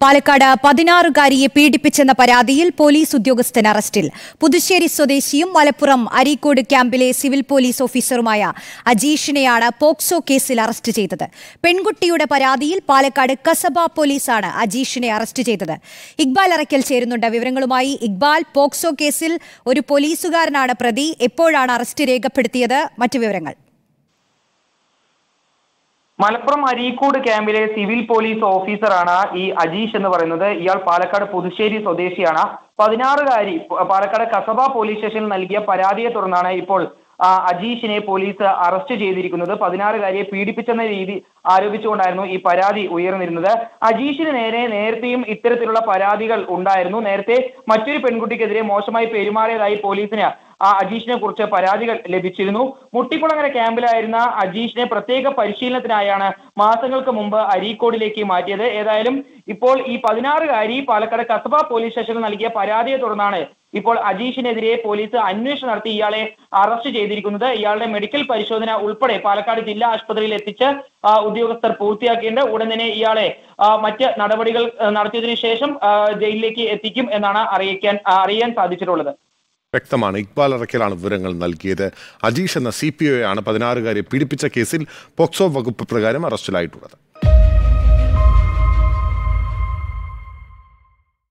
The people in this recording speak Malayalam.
പാലക്കാട് 16-കാരിയെ പീഡിപ്പിച്ചെന്ന പരാതിയിൽ പോലീസ് ഉദ്യോഗസ്ഥൻ അറസ്റ്റിൽ. പുതുശ്ശേരി സ്വദേശിയും മലപ്പുറം അരീക്കോട് ക്യാമ്പിലെ സിവിൽ പോലീസ് ഓഫീസറുമായ അജീഷിനെയാണ് പോക്സോ കേസിൽ അറസ്റ്റ് ചെയ്തത്. പെൺകുട്ടിയുടെ പരാതിയിൽ പാലക്കാട് കസബ പോലീസാണ് അജീഷിനെ അറസ്റ്റ് ചെയ്തത്. ഇക്ബാൽ അറയ്ക്കൽ ചേരുന്നുണ്ട് വിവരങ്ങളുമായി. ഇക്ബാൽ, പോക്സോ കേസിൽ ഒരു പോലീസുകാരനാണ് പ്രതി. എപ്പോഴാണ് അറസ്റ്റ് രേഖപ്പെടുത്തിയത്? മറ്റു വിവരങ്ങൾ. മലപ്പുറം അരീക്കോട് ക്യാമ്പിലെ സിവിൽ പോലീസ് ഓഫീസറാണ് ഈ അജീഷ് എന്ന് പറയുന്നത്. ഇയാൾ പാലക്കാട് പുതുശ്ശേരി സ്വദേശിയാണ്. 16-കാരി പാലക്കാട് കസബ പോലീസ് സ്റ്റേഷനിൽ നൽകിയ പരാതിയെ തുടർന്നാണ് ഇപ്പോൾ അജീഷിനെ പോലീസ് അറസ്റ്റ് ചെയ്തിരിക്കുന്നത്. 16-കാരിയെ പീഡിപ്പിച്ചെന്ന രീതി ആരോപിച്ചുകൊണ്ടായിരുന്നു ഈ പരാതി ഉയർന്നിരുന്നത്. അജീഷിന് നേരത്തെയും ഇത്തരത്തിലുള്ള പരാതികൾ ഉണ്ടായിരുന്നു. നേരത്തെ മറ്റൊരു പെൺകുട്ടിക്കെതിരെ മോശമായി പെരുമാറിയതായി പോലീസിന് അജീഷിനെ കുറിച്ച് പരാതികൾ ലഭിച്ചിരുന്നു. മുട്ടിക്കുളങ്ങര ക്യാമ്പിലായിരുന്ന അജീഷിനെ പ്രത്യേക പരിശീലനത്തിനായാണ് മാസങ്ങൾക്ക് മുമ്പ് അരീക്കോടിലേക്ക് മാറ്റിയത്. ഏതായാലും ഇപ്പോൾ ഈ 16-കാരി പാലക്കാട് കസബ പോലീസ് സ്റ്റേഷനിൽ നൽകിയ പരാതിയെ തുടർന്നാണ് ഇപ്പോൾ അജീഷിനെതിരെ പോലീസ് അന്വേഷണം നടത്തി ഇയാളെ അറസ്റ്റ് ചെയ്തിരിക്കുന്നത്. ഇയാളുടെ മെഡിക്കൽ പരിശോധന ഉൾപ്പെടെ പാലക്കാട് ജില്ലാ ആശുപത്രിയിൽ എത്തിച്ച് ഉദ്യോഗസ്ഥർ പൂർത്തിയാക്കിയിട്ടുണ്ട്. ഉടൻ തന്നെ ഇയാളെ മറ്റ് നടപടികൾ നടത്തിയതിനു ശേഷം ജയിലിലേക്ക് എത്തിക്കും എന്നാണ് അറിയാൻ സാധിച്ചിട്ടുള്ളത്. വ്യക്തമാണ്. ഇക്ബാൽ അറയ്ക്കലാണ് വിവരങ്ങൾ നൽകിയത്. അജീഷ് എന്ന CPO ആണ് 16-കാരിയെ പീഡിപ്പിച്ച കേസിൽ പോക്സോ വകുപ്പ് പ്രകാരം അറസ്റ്റിലായിട്ടുള്ളത്.